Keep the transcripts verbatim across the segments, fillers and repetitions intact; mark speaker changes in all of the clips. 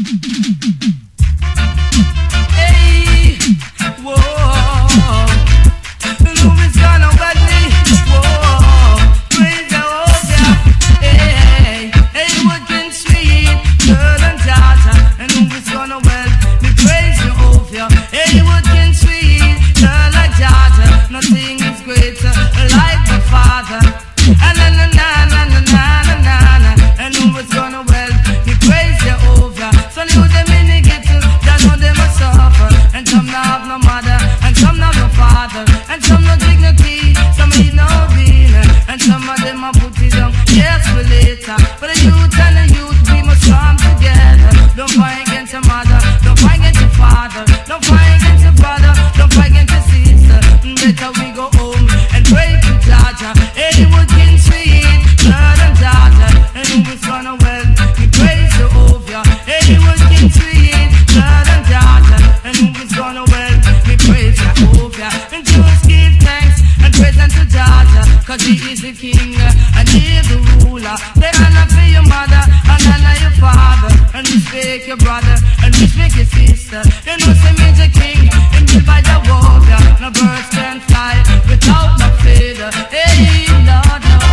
Speaker 1: Hey, whoa, nobody's gonna wet me. Whoa, praise Jahovia. Hey, hey, what can sweet girl and daughter, and nobody's gonna well me praise Jahovia. Hey, what can sweet girl and daughter, nothing is greater like my father. And na na na na na na na na, and nobody's gonna well me praise Jahovia. So you them in the ghetto, that know them a suffer, and some not have no mother, and some not no father, and some no dignity, some need no being, and some of them are put it down. Yes, we later, but the youth and the youth we must come together. Don't fight against your mother, don't fight against your father, don't fight against your brother, don't fight against your sister. Better we go home and pray to Jaja. Anyone can sweet, blood and daughter, and who is gonna well, we praise Jahovia. Anyone can sweet, blood and daughter, and who is gonna well, we praise Jahovia. And just give thanks and praise unto Jaja, cause he is the king and he is the ruler. They honor for your mother and honor your father, and respect your brother and respect your sister. You know say major king and built by Jahovia. No birds can fly without no feather. Hey, Lord, no.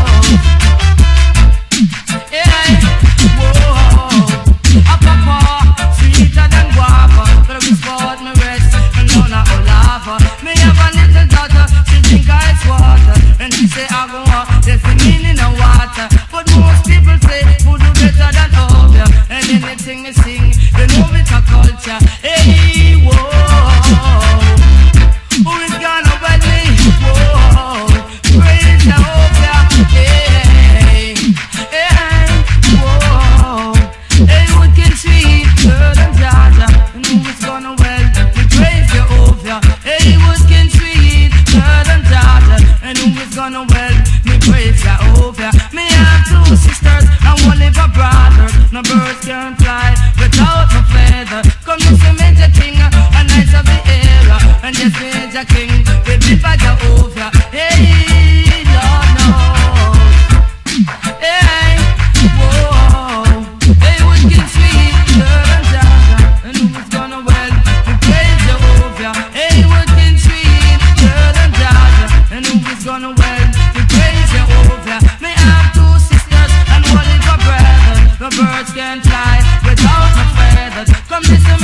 Speaker 1: Hey, whoa. A papa, sweeter than guava, but we sport me rest and none of all lava. Me have a little daughter, she drink ice water, and she say I go on, there's a meaning in water. But most people say food do better than Ovia, and anything they sing, they know it's a culture. Hey, whoa. Who is gonna wed me? Whoa, praise Jahovia. Hey, hey, whoa. Hey, what can sweet girl and Jaja, and who is gonna wed me? Praise Jahovia. Hey, what can sweet girl and Jaja, and who is gonna wed me? Praise Jahovia. Me have two sisters and one little brother. No birds can fly without no feather. Come to see Major King, a nice of the era, and yes, Major King, we live by Jahovia. Hey, Lord, no. Hey, whoa. Hey, what can sweet girl and Jaja, and who is gonna well, we praise Jahovia. Hey, what can sweet girl and Jaja, and who is gonna well, we praise Jahovia. Me have two sisters and one little brother. The birds can fly without no feathers. Come listen.